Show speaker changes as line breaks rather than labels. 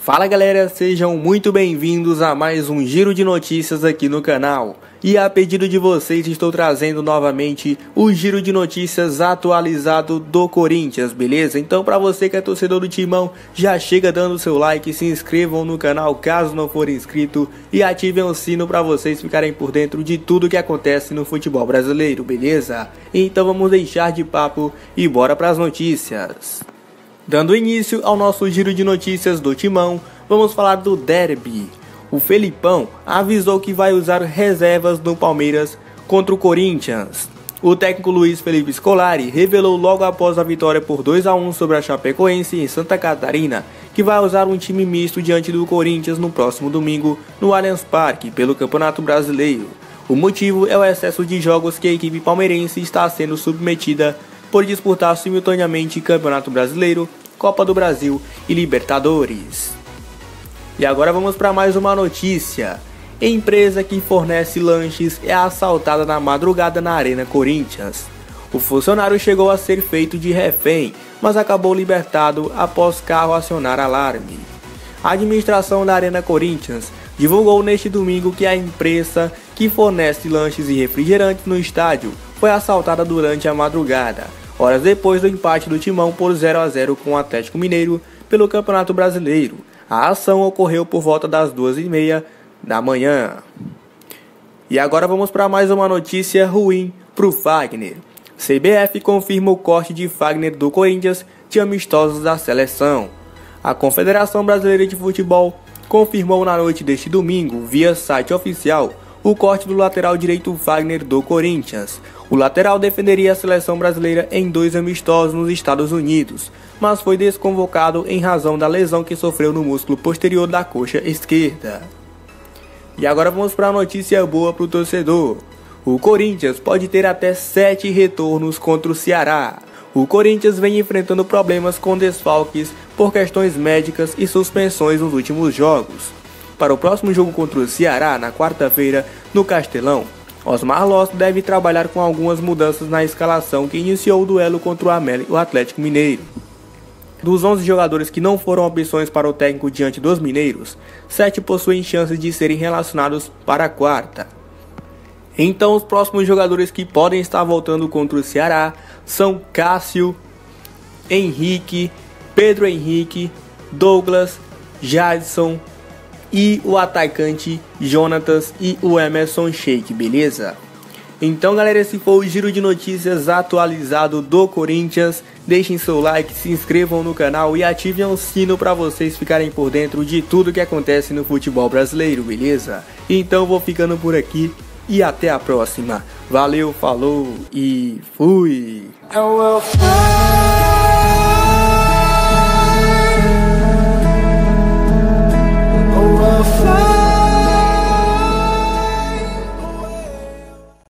Fala galera, sejam muito bem-vindos a mais um giro de notícias aqui no canal. E a pedido de vocês estou trazendo novamente o giro de notícias atualizado do Corinthians, beleza? Então para você que é torcedor do Timão, já chega dando seu like, se inscrevam no canal caso não for inscrito e ativem o sino para vocês ficarem por dentro de tudo que acontece no futebol brasileiro, beleza? Então vamos deixar de papo e bora para as notícias. Dando início ao nosso giro de notícias do Timão, vamos falar do derby. O Felipão avisou que vai usar reservas no Palmeiras contra o Corinthians. O técnico Luiz Felipe Scolari revelou logo após a vitória por 2-1 sobre a Chapecoense em Santa Catarina que vai usar um time misto diante do Corinthians no próximo domingo no Allianz Parque pelo Campeonato Brasileiro. O motivo é o excesso de jogos que a equipe palmeirense está sendo submetida por disputar simultaneamente Campeonato Brasileiro, Copa do Brasil e Libertadores. E agora vamos para mais uma notícia. Empresa que fornece lanches é assaltada na madrugada na Arena Corinthians. O funcionário chegou a ser feito de refém, mas acabou libertado após carro acionar alarme. A administração da Arena Corinthians divulgou neste domingo que a empresa que fornece lanches e refrigerantes no estádio foi assaltada durante a madrugada, horas depois do empate do Timão por 0-0 com o Atlético Mineiro pelo Campeonato Brasileiro. A ação ocorreu por volta das 2h30 da manhã. E agora vamos para mais uma notícia ruim para o Fagner. CBF confirma o corte de Fagner do Corinthians de amistosos da seleção. A Confederação Brasileira de Futebol confirmou na noite deste domingo, via site oficial, o corte do lateral direito Fagner do Corinthians. O lateral defenderia a seleção brasileira em 2 amistosos nos Estados Unidos, mas foi desconvocado em razão da lesão que sofreu no músculo posterior da coxa esquerda. E agora vamos para a notícia boa para o torcedor. O Corinthians pode ter até 7 retornos contra o Ceará. O Corinthians vem enfrentando problemas com desfalques por questões médicas e suspensões nos últimos jogos. Para o próximo jogo contra o Ceará, na quarta-feira, no Castelão, Osmar Loss deve trabalhar com algumas mudanças na escalação que iniciou o duelo contra o Atlético Mineiro. Dos 11 jogadores que não foram opções para o técnico diante dos mineiros, 7 possuem chances de serem relacionados para a quarta. Então os próximos jogadores que podem estar voltando contra o Ceará são Cássio, Henrique, Pedro Henrique, Douglas, Jadson e o atacante Jonatas e o Emerson Sheik, beleza? Então galera, esse foi o giro de notícias atualizado do Corinthians. Deixem seu like, se inscrevam no canal e ativem o sino para vocês ficarem por dentro de tudo que acontece no futebol brasileiro, beleza? Então vou ficando por aqui e até a próxima. Valeu, falou e fui!